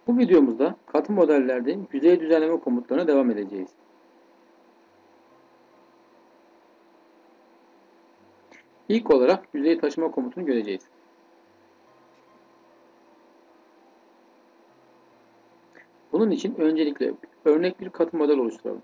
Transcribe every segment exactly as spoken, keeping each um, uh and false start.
Bu videomuzda katı modellerde yüzey düzenleme komutlarına devam edeceğiz. İlk olarak yüzey taşıma komutunu göreceğiz. Bunun için öncelikle örnek bir katı model oluşturalım.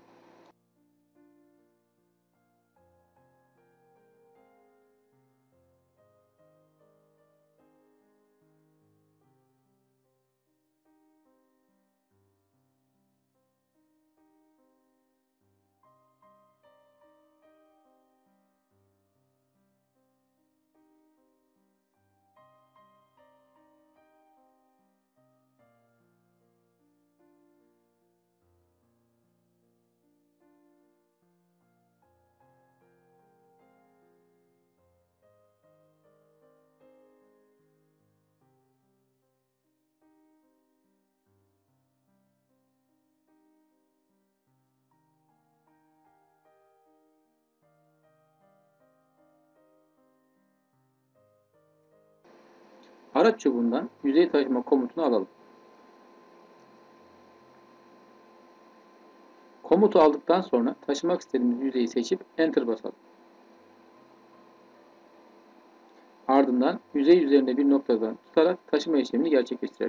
Araç çubuğundan yüzey taşıma komutunu alalım. Komutu aldıktan sonra taşımak istediğimiz yüzeyi seçip Enter basalım. Ardından yüzey üzerinde bir noktadan tutarak taşıma işlemini gerçekleştirelim.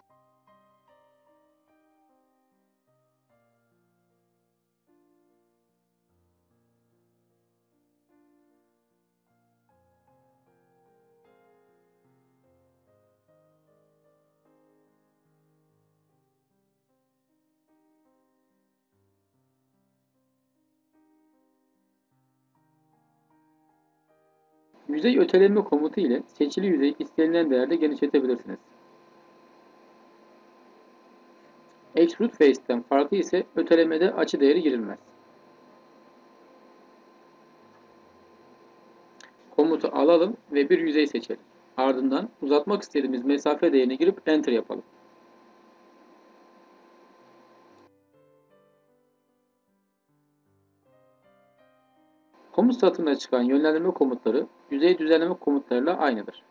Yüzey öteleme komutu ile seçili yüzeyi istenilen değerde genişletebilirsiniz. Extrude Face'ten farkı ise ötelemede açı değeri girilmez. Komutu alalım ve bir yüzey seçelim. Ardından uzatmak istediğimiz mesafe değerini girip Enter yapalım. Komut satırına çıkan yönlendirme komutları yüzey düzenleme komutlarıyla aynıdır.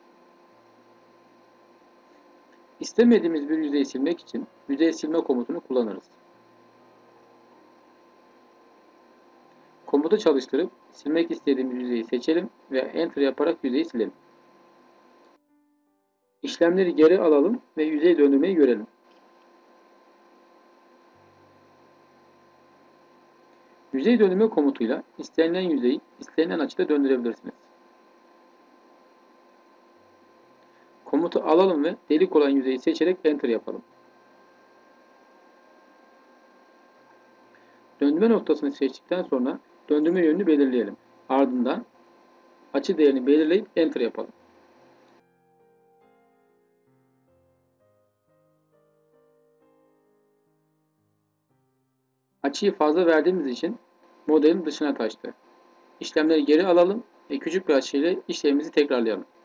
İstemediğimiz bir yüzeyi silmek için yüzey silme komutunu kullanırız. Komutu çalıştırıp silmek istediğimiz yüzeyi seçelim ve Enter yaparak yüzeyi silelim. İşlemleri geri alalım ve yüzey döndürmeyi görelim. Yüzey döndürme komutuyla istenilen yüzeyi istenilen açıda döndürebilirsiniz. Komutu alalım ve delik olan yüzeyi seçerek Enter yapalım. Döndürme noktasını seçtikten sonra döndürme yönünü belirleyelim. Ardından açı değerini belirleyip Enter yapalım. Açıyı fazla verdiğimiz için modelin dışına taştı. İşlemleri geri alalım ve küçük bir açıyla işlemimizi tekrarlayalım.